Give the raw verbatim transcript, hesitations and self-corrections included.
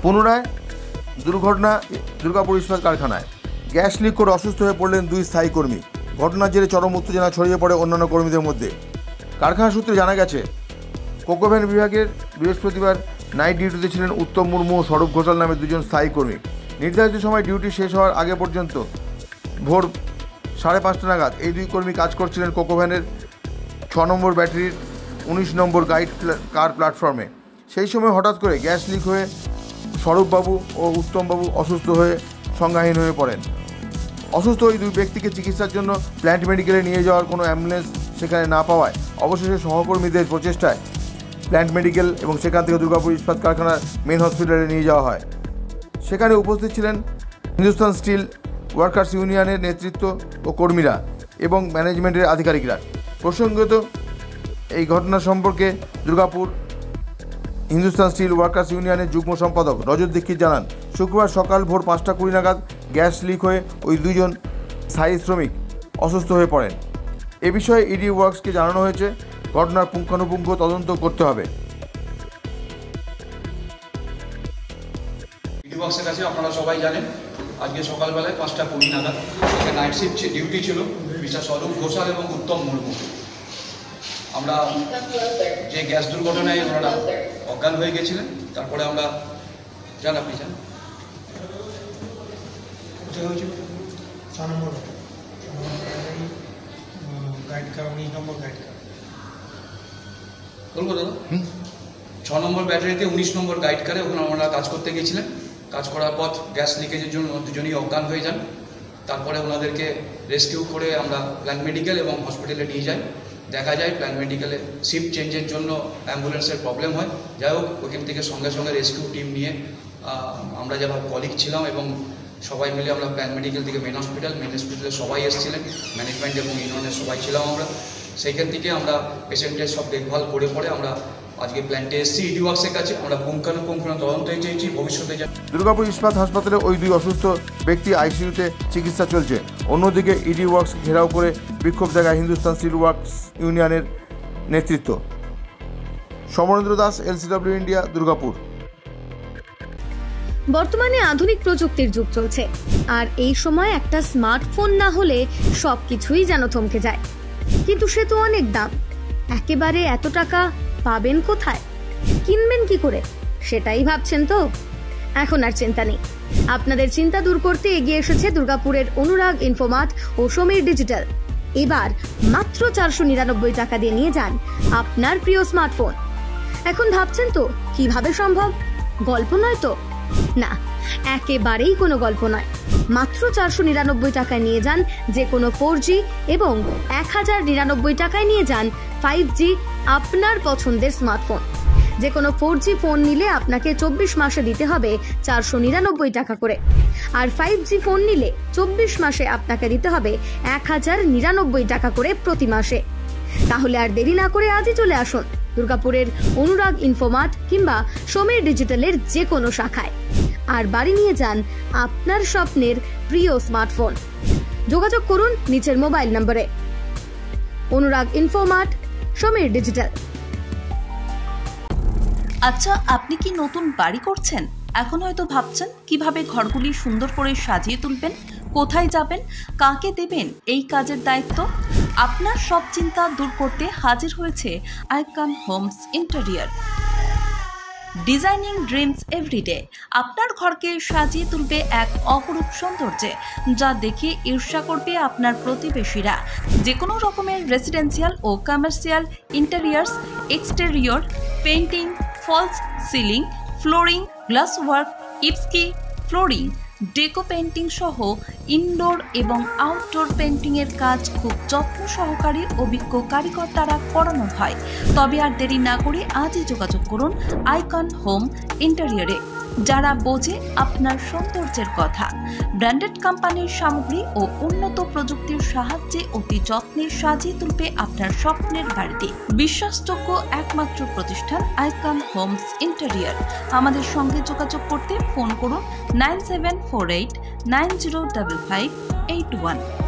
পুনরায় দুর্ঘটনা দুর্গাপুর ইস্পাত কারখানায়। গ্যাস লিক করে অসুস্থ হয়ে পড়লেন দুই স্থায়ী কর্মী। ঘটনার জেরে চরম উত্তেজনা ছড়িয়ে পড়ে অন্যান্য কর্মীদের মধ্যে। কারখানা সূত্রে জানা গেছে, কোকোভ্যান বিভাগের বৃহস্পতিবার নাইট ডিউটিতে ছিলেন উত্তম মুর্মু ও স্বরূপ ঘোষাল নামে দুজন স্থায়ী কর্মী। নির্ধারিত সময় ডিউটি শেষ হওয়ার আগে পর্যন্ত ভোর সাড়ে পাঁচটা নাগাদ এই দুই কর্মী কাজ করছিলেন কোকোভ্যানের ছ নম্বর ব্যাটারির উনিশ নম্বর গাইড কার প্ল্যাটফর্মে। সেই সময় হঠাৎ করে গ্যাস লিক হয়ে স্বরূপবাবু ও উত্তমবাবু অসুস্থ হয়ে সংজ্ঞাহীন হয়ে পড়েন। অসুস্থ ওই দুই ব্যক্তিকে চিকিৎসার জন্য প্ল্যান্ট মেডিকেলে নিয়ে যাওয়ার কোনো অ্যাম্বুলেন্স সেখানে না পাওয়ায় অবশেষে সহকর্মীদের প্রচেষ্টায় প্ল্যান্ট মেডিকেল এবং সেখান থেকে দুর্গাপুর ইস্পাত কারখানার মেন হসপিটালে নিয়ে যাওয়া হয়। সেখানে উপস্থিত ছিলেন হিন্দুস্তান স্টিল ওয়ার্কার্স ইউনিয়নের নেতৃত্ব ও কর্মীরা এবং ম্যানেজমেন্টের আধিকারিকরা। প্রসঙ্গত এই ঘটনা সম্পর্কে দুর্গাপুর হিন্দুস্তান স্টিল ওয়ার্কার্স ইউনিয়নের যুগ্ম সম্পাদক রজত দীক্ষিত জানান, শুক্রবার সকাল ভোর পাঁচটা কুড়ি নাগাদ গ্যাস লিক হয়ে ওই দুজন স্থায়ী শ্রমিক অসুস্থ হয়ে পড়েন। এ বিষয়ে ইডি ওয়ার্কসকে জানানো হয়েছে। ঘটনার পুঙ্খানুপুঙ্খ তদন্ত করতে হবে। ইডি ওয়ার্কসের কাছে আপনারা সবাই জানেন, আজকে সকালবেলায় পাঁচটা কুড়ি নাগাদ সেখানে নাইট শিফট ডিউটি ছিল মিস্টার স্বরূপ ঘোষাল এবং উত্তম মুর্মু। আমরা যে গ্যাস দুর্ঘটনায় ওনারা অজ্ঞান হয়ে গেছিলেন, তারপরে আমরা জান আপনি জান কোথায় হয়েছিল ছ নম্বর গাইড কার উনিশ নম্বর গাইড কার বলবো দাদা ছ নম্বর ব্যাটারিতে উনিশ নম্বর গাইড কারে ওখানে ওনারা কাজ করতে গিয়েছিলেন। কাজ করার পর গ্যাস লিকেজের জন্য দুজনই অজ্ঞান হয়ে যান। তারপরে ওনাদেরকে রেস্কিউ করে আমরা প্ল্যান্ট মেডিকেল এবং হসপিটালে নিয়ে যাই। দেখা যায় প্ল্যান্ট মেডিকেলে শিফট চেঞ্জের জন্য অ্যাম্বুলেন্সের প্রবলেম হয়। যাই হোক, ওখান থেকে সঙ্গে সঙ্গে রেস্কিউ টিম নিয়ে আমরা যারা কলিগ ছিলাম এবং সবাই মিলে আমরা প্ল্যান্ট মেডিকেল থেকে মেন হসপিটাল মেন হসপিটালে সবাই এসেছিলেন, ম্যানেজমেন্ট এবং ইউনিয়নের সবাই ছিলাম আমরা। সেইখান থেকে আমরা পেশেন্টের সব দেখভাল করে পরে আমরা আজকে প্ল্যান্টে এসেছি ইডি ওয়ার্কসের কাছে। আমরা পুঙ্খানুপুঙ্খ তদন্ত চেয়েছি ভবিষ্যতে। দুর্গাপুর ইস্পাত হাসপাতালে ওই দুই অসুস্থ ব্যক্তি আইসিইউতে চিকিৎসা চলছে। অন্যদিকে ইডি ওয়ার্কস ঘেরাও করে বিক্ষোভ দেখায় হিন্দুস্তান স্টিল ওয়ার্কস ইউনিয়নের নেতৃত্ব। Samarendra Das, LCW India, Durgapur. বর্তমানে আধুনিক প্রযুক্তির যুগ চলছে, আর এই সময় একটা স্মার্টফোন না হলে সবকিছুই যেন থমকে যায়। কিন্তু সে তো অনেক দাম। একেবারে এত টাকা পাবেন কোথায়, কিনবেন কি করে, সেটাই ভাবছেন তো? এখন আর চিন্তা নেই। আপনাদের চিন্তা দূর করতে এগিয়ে এসেছে দুর্গাপুরের অনুরাগ ইনফোমার্ট ও সমীর ডিজিটাল। এবার মাত্র চারশো নিরানব্বই টাকা দিয়ে নিয়ে যান আপনার প্রিয় স্মার্টফোন। এখন ভাবছেন তো কিভাবে সম্ভব? গল্প নয় তো? না, একেবারেই কোনো গল্প নয়। মাত্র চারশো নিরানব্বই টাকায় নিয়ে যান যে কোনো ফোর জি এবং এক হাজার নিরানব্বই টাকায় নিয়ে যান ফাইভ জি আপনার পছন্দের স্মার্টফোন। যে কোনো ফোর জি ফোন নিলে আপনাকে চব্বিশ মাসে দিতে হবে চারশো নিরানব্বই টাকা করে, আর ফাইভ জি ফোন নিলে চব্বিশ মাসে আপনাকে দিতে হবে এক হাজার নিরানব্বই টাকা করে প্রতি মাসে। তাহলে আর দেরি না করে আজই চলে আসুন দুর্গাপুরের অনুরাগ ইনফোমার্ট কিংবা সমীর ডিজিটালের যে কোনো শাখায়, আর বাড়ি নিয়ে যান আপনার স্বপ্নের প্রিয় স্মার্টফোন। যোগাযোগ করুন নিচের মোবাইল নম্বরে। Anurag infomart, Samir digital. আচ্ছা, আপনি কি নতুন বাড়ি করছেন? এখন হয়তো ভাবছেন কিভাবে ঘরগুলি সুন্দর করে সাজিয়ে তুলবেন, কোথায় যাবেন, কাকে দেবেন এই কাজের দায়িত্ব। আপনার সব চিন্তা দূর করতে হাজির হয়েছে icon homes interior. Designing dreams everyday আপনার ঘরকে সাজিয়ে তুলবে এক অপরূপ সৌন্দর্যে, যা দেখে ঈর্ষা করবে আপনার প্রতিবেশীরা। যে কোনো রকমের রেসিডেন্সিয়াল ও commercial interiors, exterior, painting, false ceiling, flooring, glass work, ইপস্কি ফ্লোরিং, ডেকো পেইন্টিং সহ ইনডোর এবং আউটডোর পেইন্টিংয়ের কাজ খুব যত্ন সহকারে অভিজ্ঞ কারিগর দ্বারা করানো হয়। তবে আর দেরি না করে আজই যোগাযোগ করুন আইকন হোম ইন্টেরিয়রে, যারা বোঝে আপনার সৌন্দর্যের কথা। ব্র্যান্ডেড কোম্পানির সামগ্রী ও উন্নত প্রযুক্তির সাহায্যে অতি যত্নে সাজিয়ে তুলবে আপনার স্বপ্নের বাড়িতে। বিশ্বাসযোগ্য একমাত্র প্রতিষ্ঠান আইকন হোমস ইন্টেরিয়র। আমাদের সঙ্গে যোগাযোগ করতে ফোন করুন nine seven four eight nine zero five five eight one.